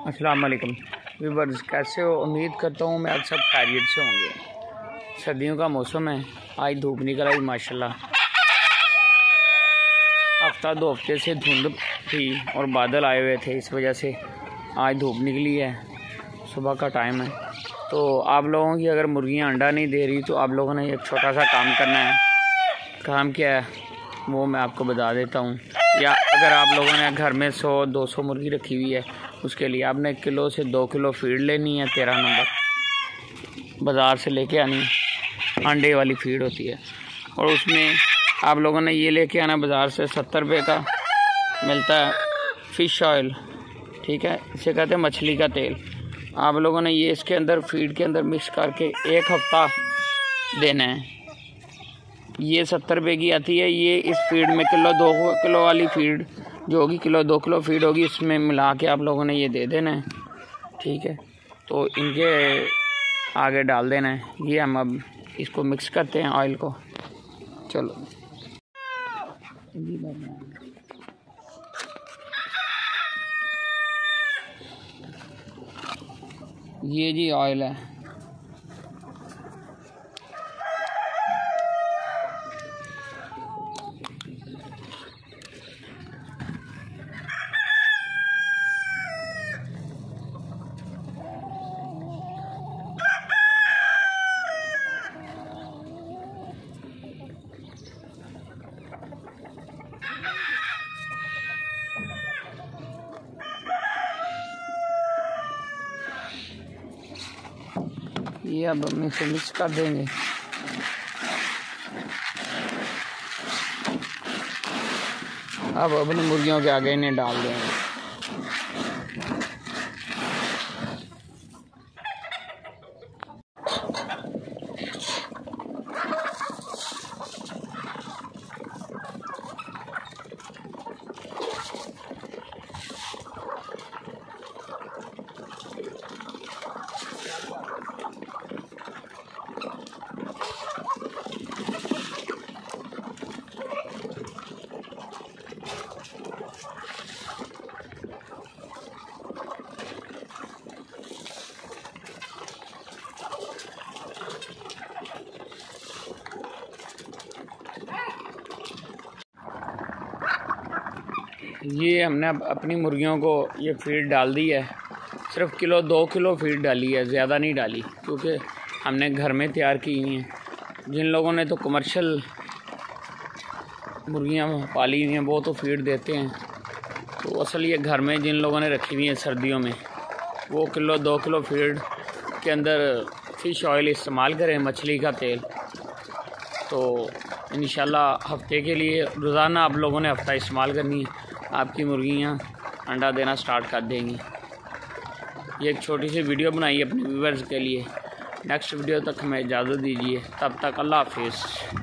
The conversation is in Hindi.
अस्सलाम वालेकुम व्यूअर्स, कैसे हो? उम्मीद करता हूँ मैं आप सब खैरियत से होंगे। सर्दियों का मौसम है, आज धूप निकल आई माशाल्लाह। हफ्ता 2 हफ्ते से धुंध थी और बादल आए हुए थे, इस वजह से आज धूप निकली है। सुबह का टाइम है, तो आप लोगों की अगर मुर्गियाँ अंडा नहीं दे रही तो आप लोगों ने एक छोटा सा काम करना है। काम क्या है वो मैं आपको बता देता हूँ। या अगर आप लोगों ने घर में 100-200 मुर्गी रखी हुई है, उसके लिए आपने 1 किलो से 2 किलो फीड लेनी है। 13 नंबर बाज़ार से लेके आनी, अंडे वाली फीड होती है। और उसमें आप लोगों ने ये लेके आना, बाज़ार से 70 रुपये का मिलता है फ़िश ऑयल, ठीक है, इसे कहते हैं मछली का तेल। आप लोगों ने ये इसके अंदर फीड के अंदर मिक्स करके 1 हफ्ता देना है। ये 70 रुपये की आती है। ये इस फीड में 2 किलो वाली फीड जो होगी, 2 किलो फीड होगी, इसमें मिला के आप लोगों ने ये दे देना है, ठीक है। तो इनके आगे डाल देना है। ये हम अब इसको मिक्स करते हैं ऑयल को। चलो ये जी ऑयल है। ये अब हम इसे मिक्स कर देंगे। अब अपनी मुर्गियों के आगे इन्हें डाल देंगे। ये हमने अब अपनी मुर्गियों को ये फीड डाल दी है। सिर्फ 2 किलो फीड डाली है, ज़्यादा नहीं डाली, क्योंकि हमने घर में तैयार की हुई हैं। जिन लोगों ने तो कमर्शियल मुर्गियाँ पाली हुई हैं वो तो फीड देते हैं। तो असल ये घर में जिन लोगों ने रखी हुई हैं सर्दियों में, वो 2 किलो फीड के अंदर फ़िश ऑयल इस्तेमाल करें, मछली का तेल। तो इंशाल्लाह हफ्ते के लिए रोज़ाना आप लोगों ने हफ्ता इस्तेमाल करनी है, आपकी मुर्गियाँ अंडा देना स्टार्ट कर देंगी। ये एक छोटी सी वीडियो बनाई अपने व्यूअर्स के लिए। नेक्स्ट वीडियो तक हमें इजाज़त दीजिए, तब तक अल्लाह हाफिज़।